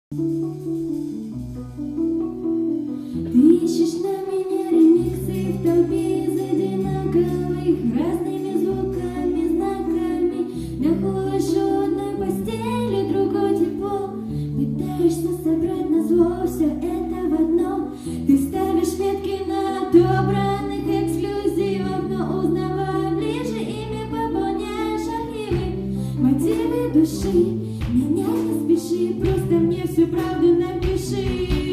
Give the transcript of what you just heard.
Ты ищешь на меня ремиксы в толпе из одинаковых, разными звуками, знаками. Находишь у одной постели другой тепло, пытаешься собрать назло все это в одно. Ты ставишь метки на отобранных эксклюзивов, но узнавая ближе ими пополняешь архивы. Мотивы души, меня не спеши, просто мне всю правду напиши.